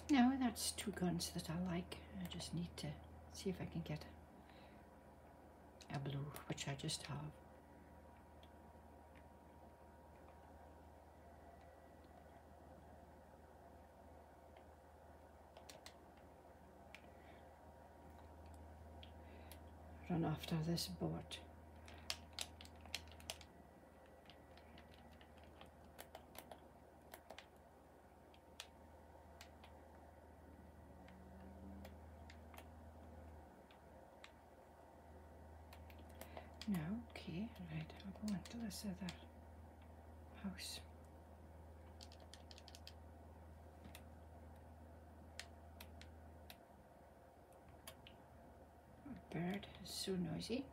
Now that's two guns that I like. I just need to see if I can get a blue, which I just have. Run after this boat. No, okay, right, I'll go into this other house. Oh, bird is so noisy.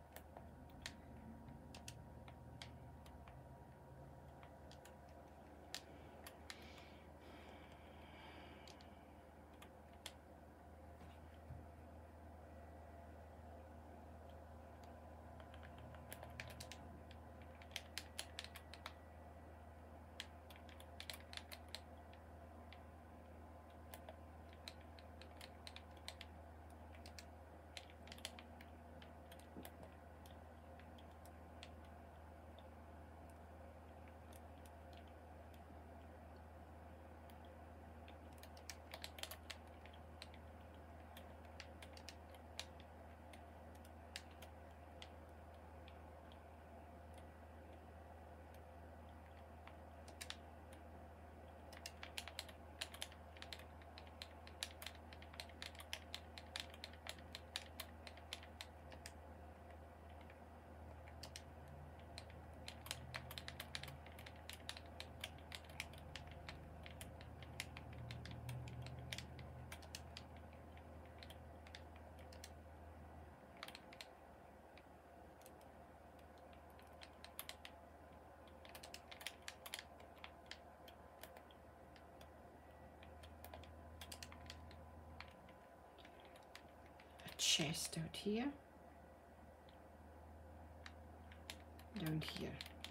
Chest out here, down here.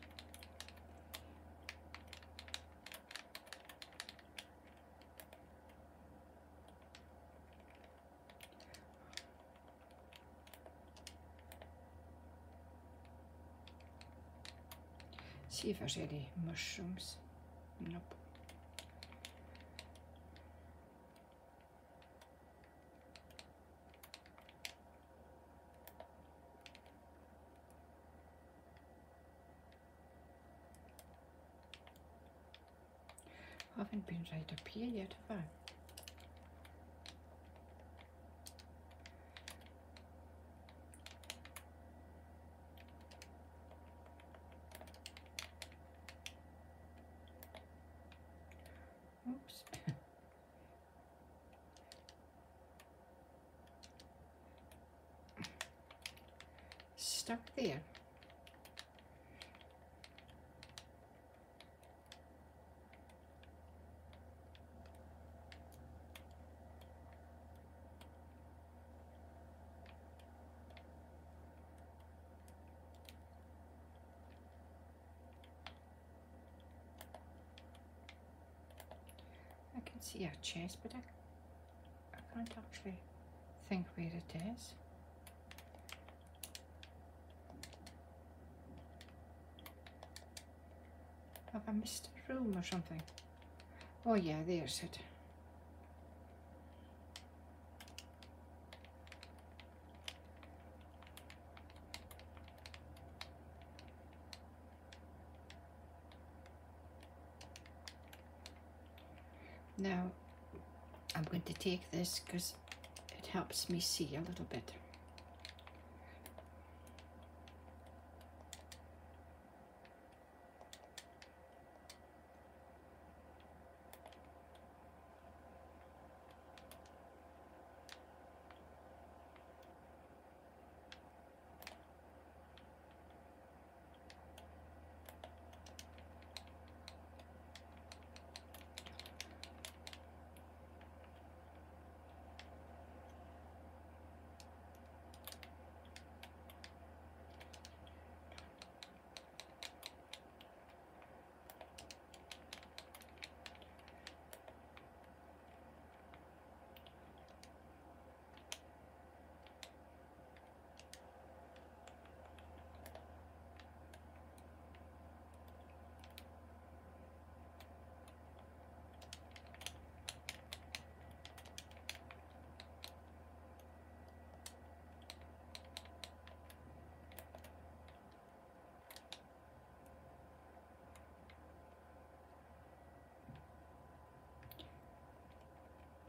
See if there's any mushrooms. Nope. Haven't been right up here yet, have I? Oops. Stuck there. I can see a chest, but I can't actually think where it is. Have I missed a room or something? Oh yeah, there's it. Now I'm going to take this because it helps me see a little bit.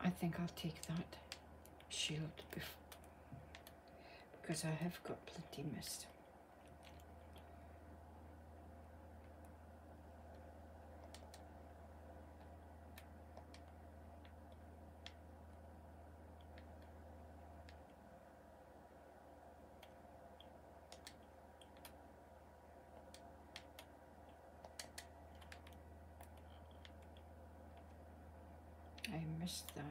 I think I'll take that shield because I have got plenty mist. I missed that.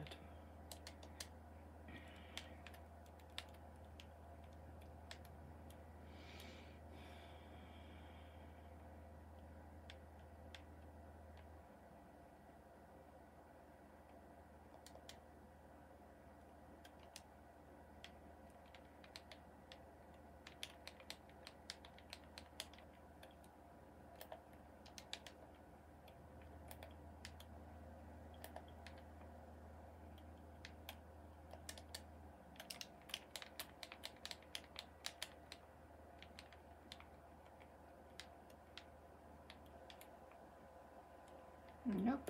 Nope.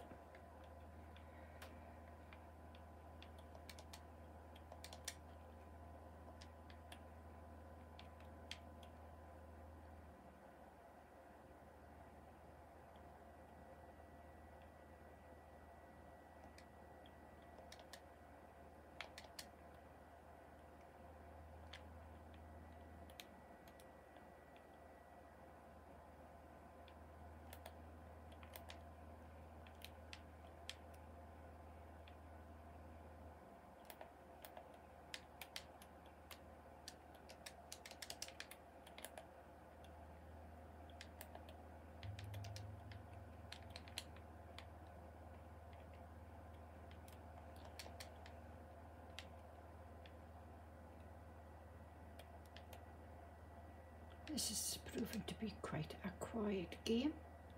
This is proving to be quite a quiet game.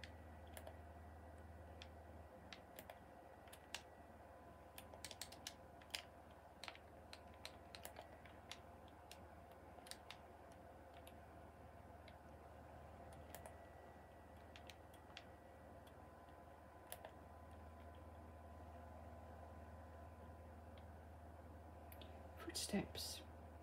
Footsteps.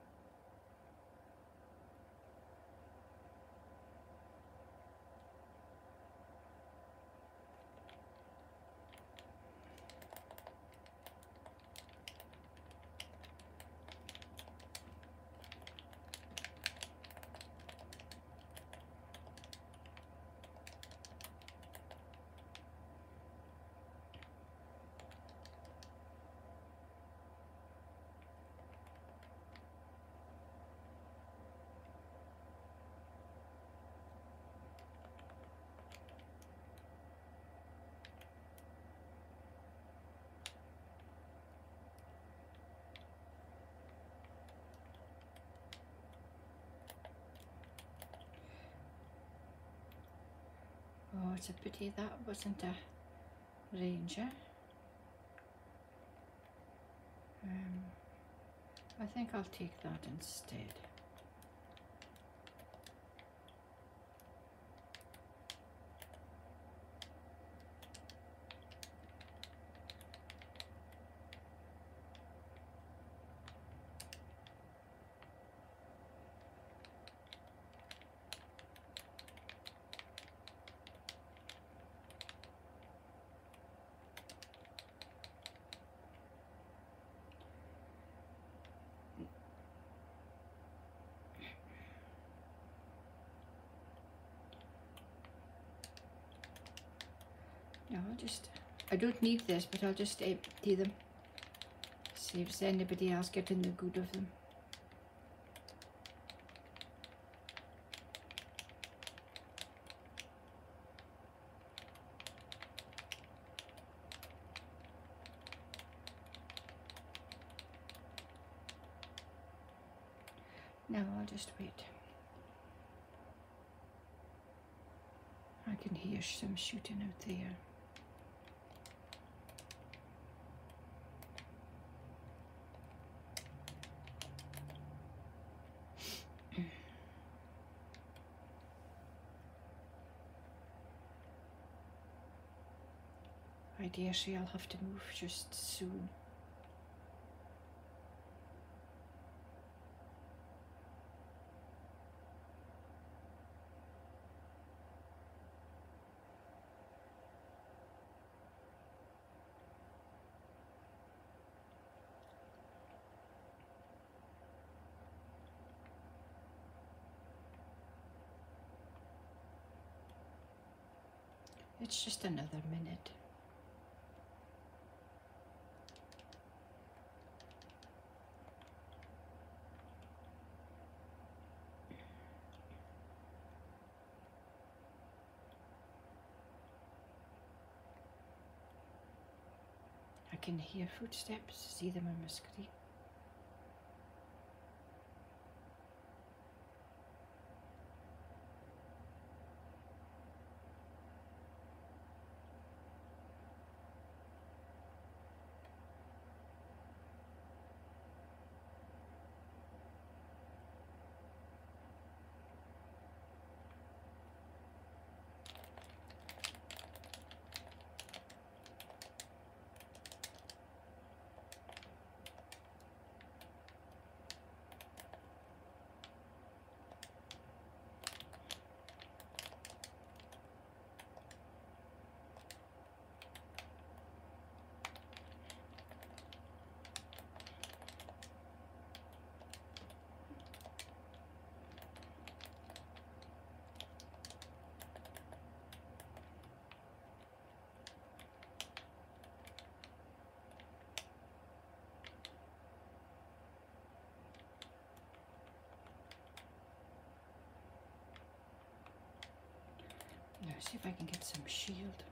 Oh, it's a pity that wasn't a ranger. I think I'll take that instead. No, I don't need this, but I'll just empty them. Saves anybody else getting the good of them. No, I'll just wait. I can hear some shooting out there. I dare say I'll have to move just soon. It's just another minute. I can hear footsteps, see them on my screen. Now see if I can get some shield.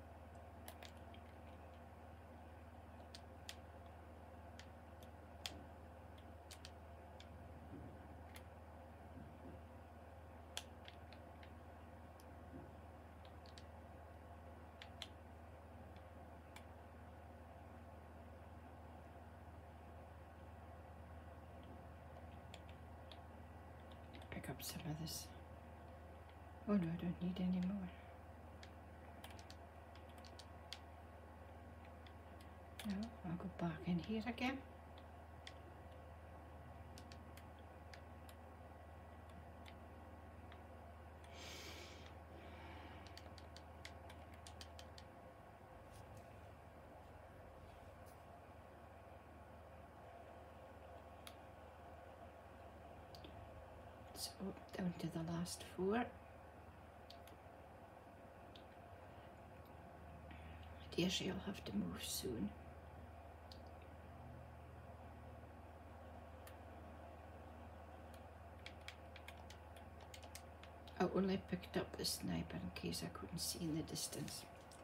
Pick up some of this. Oh no, I don't need any more. No, I'll go back in here again. So down to the last 4. Deirdre will have to move soon. I only picked up the sniper in case I couldn't see in the distance.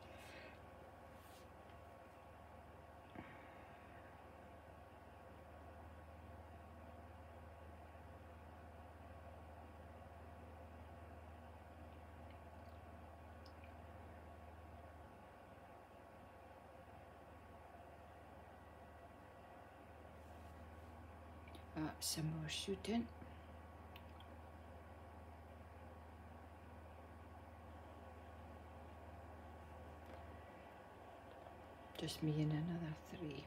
Some more shooting. Just me and another 3.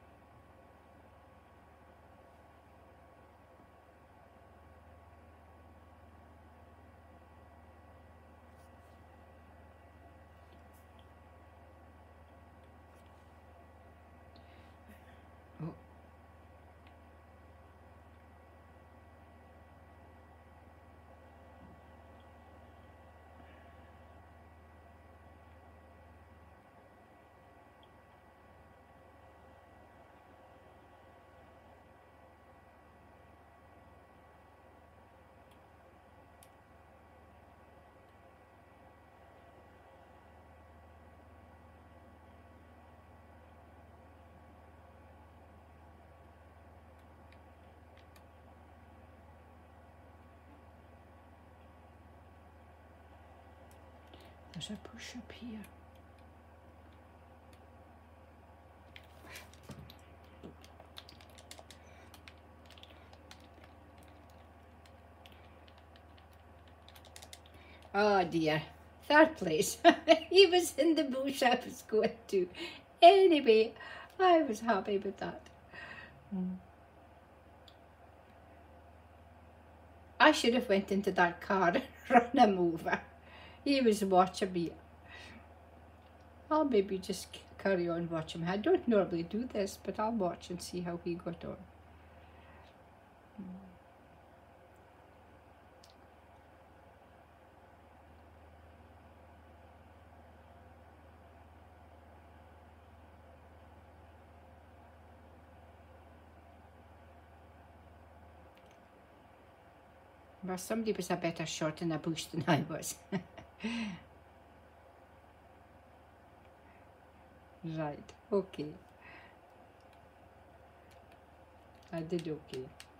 Oh. There's a push up here. Oh dear, 3rd place. He was in the bush I was going to. Anyway, I was happy with that. I should have went into that car and run him over. He was watching me. I'll maybe just carry on watching him. I don't normally do this, but I'll watch and see how he got on. Well, somebody was a better shot in a bush than I was. Right, okay. I did okay.